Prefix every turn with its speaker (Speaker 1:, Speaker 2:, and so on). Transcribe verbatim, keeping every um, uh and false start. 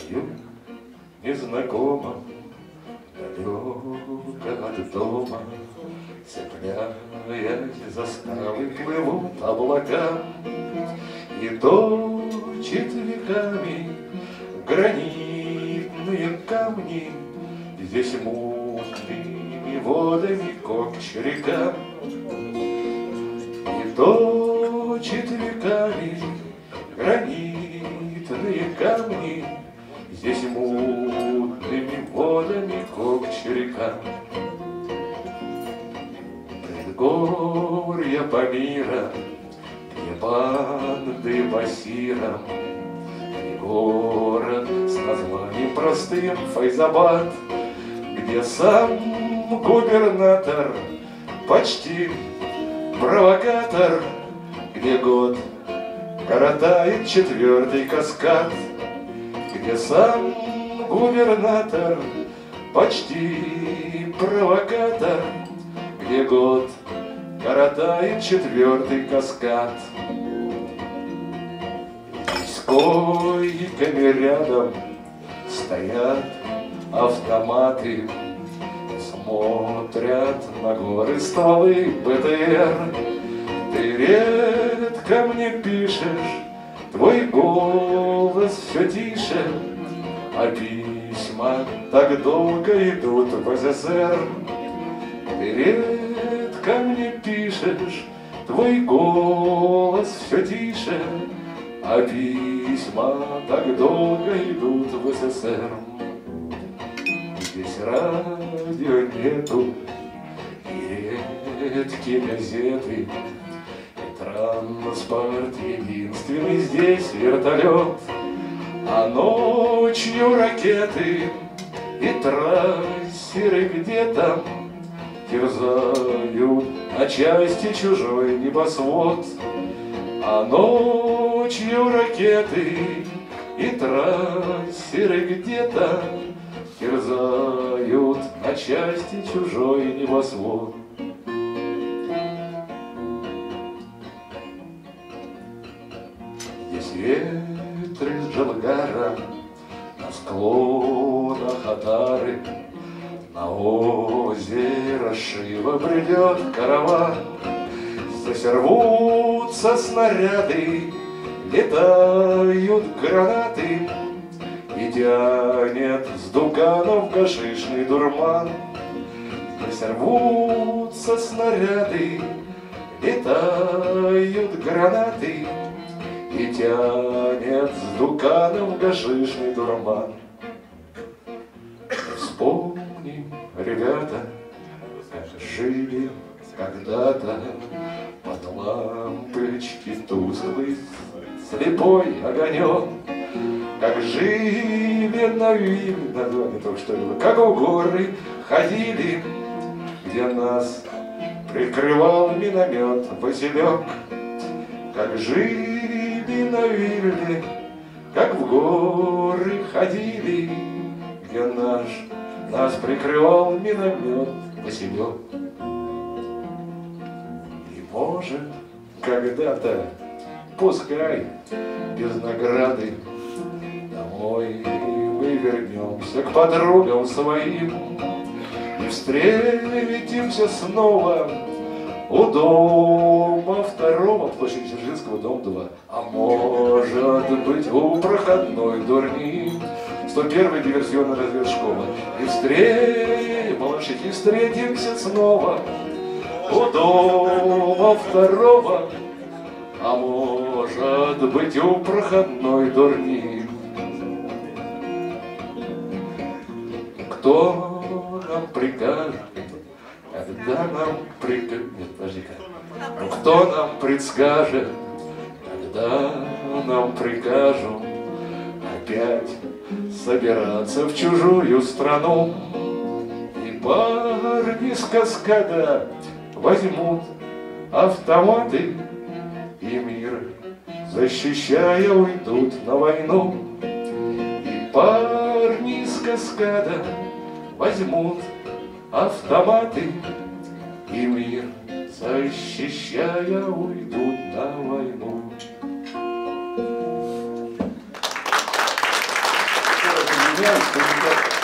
Speaker 1: стою незнакомо, далеко от дома, цепляясь за скалы, плывут облака, и точит веками гранитные камни, здесь мутными водами копча река, и точит веками гранитные камни, здесь мутными водами копча река. Предгорья Памира, где банды басира, и город с названием простым Файзабад, где сам губернатор почти провокатор, где год коротает четвертый каскад, где сам губернатор почти провокатор, где год коротает четвертый каскад. И с койками рядом стоят автоматы, смотрят на горы стволы БТР. Ты редко мне пишешь, твой голос все тише, а письма так долго идут в СССР. Ты редко мне пишешь, твой голос все тише, а письма так долго идут в СССР. Здесь радио нету, и редкие газеты, и транспорт единственный здесь вертолет, а ночью ракеты и трассеры где-то терзают на части чужой небосвод, а ночью ракеты и трассеры где-то терзают на части чужой небосвод. Здесь ветры с Джалгара, на склонах Атары, на озеро Шива придет караван. Здесь рвутся снаряды, летают гранаты, и тянет с дуганов гашишный дурман. Здесь рвутся снаряды, летают гранаты, и тянет с дуганов гашишный дурман. Вспомним, ребята, как жили когда-то под лампочки тусклый слепой огонек, как жили на вилле, название только что было, как в горы ходили, где нас прикрывал миномет Василек, как жили на вилле, как в горы ходили, где наш нас прикрывал миномет Василек. И может когда-то, пускай без награды, домой мы вернемся к подругам своим и встретимся снова у дома второго, площадь Дзержинского, дом два, а может быть у проходной Дурни, сто первая диверсионная разведшкола. И встретим, малыши, встретимся снова у дома второго, а может быть у проходной Дурни. Кто нам прикажет, когда нам прикажет, нет, подожди-ка, ну кто нам предскажет, когда нам прикажут опять собираться в чужую страну, и парни с каскада возьмут автоматы и мир, защищая, уйдут на войну. И парни с каскада возьмут автоматы и мир, защищая, уйдут на войну. извиняюсь, что не так.